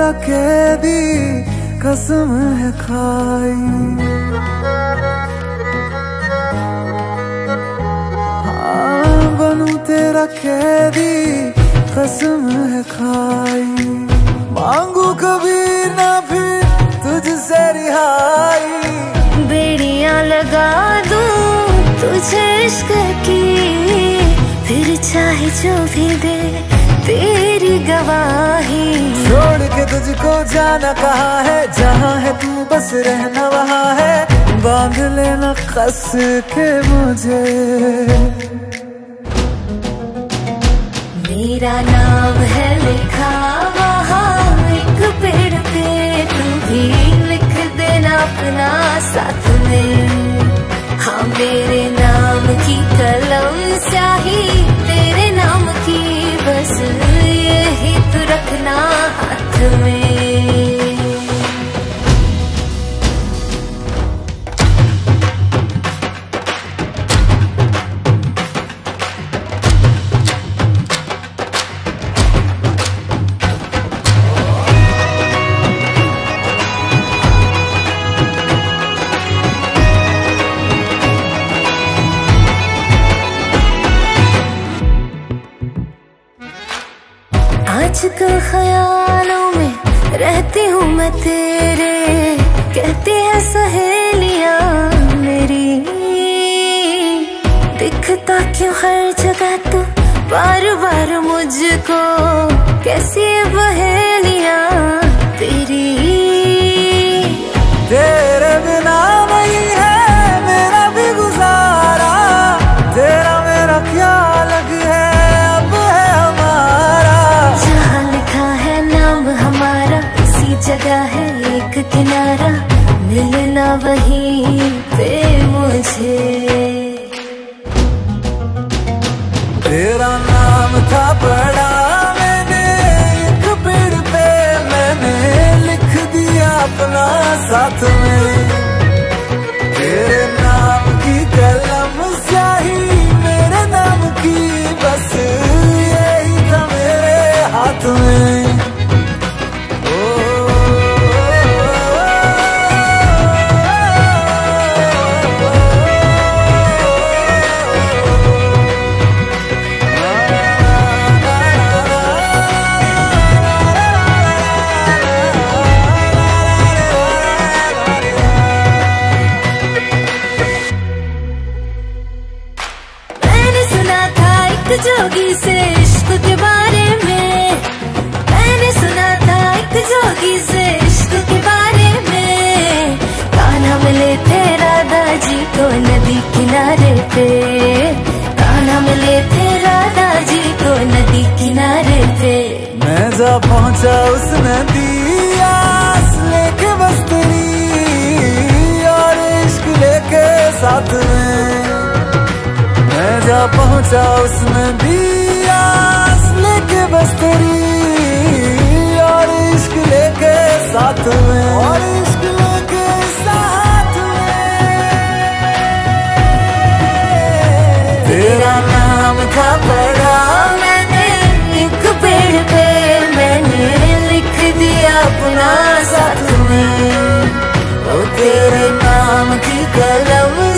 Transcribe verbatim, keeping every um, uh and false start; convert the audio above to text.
तेरा कैदी कसम है खाई। हाँ बनूं तेरा कैदी कसम है खाई। मांगू कभी ना फिर तुझसे रिहाई। बेड़ियां लगा दूं तुझे इश्क की, फिर चाहे जो भी दे तेरी गवाही। छोड़ के तुझको जाना कहाँ है, जहाँ है तू बस रहना वहाँ है। बांध लेना कस के मुझे। मेरा नाम है लिखा वहाँ एक पेड़ पे, तू भी लिख देना अपना साथ में। हाँ मेरे नाम की कलम स्याही तेरे नाम की, बस यही तो रखना हाथ में। आजकल ख्यालों में रहती हूँ मैं तेरे, कहती है सहेलियाँ मेरी। दिखता क्यों हर जगह तू बार बार मुझको, कैसी पहेलियाँ तेरी। तेरे बिना नहीं है मेरा भी गुजारा, तेरा मेरा क्या लग है अब है हमारा। जहाँ लिखा है नाम हमारा इसी जगह है एक किनारा, मिलना वहीं पे मुझे। तेरा नाम था पढ़ा मैंने एक पेड़ पे, मैंने लिख दिया अपना साथ में। तेरे नाम की कलम स्याही मेरे नाम की, बस यही था मेरे हाथ में। जोगी से इश्क के बारे में, मैंने सुना था एक जोगी से इश्क के बारे में। कान्हा मिले थे राधा जी को नदी किनारे पे, कान्हा मिले थे राधा जी को नदी किनारे पे। मैं जा पहुंचा उस नदी आस लेके बस तेरी, और इश्क लेके साथ में। मैं जा पहुंचा उस नदी आस लेके बस तेरी, और इश्क लेके साथ में, और इश्क लेके साथ में। तेरा नाम था पढ़ा मैंने एक पेड़ पे, मैंने लिख दिया अपना साथ में। ओ तेरे नाम की कलम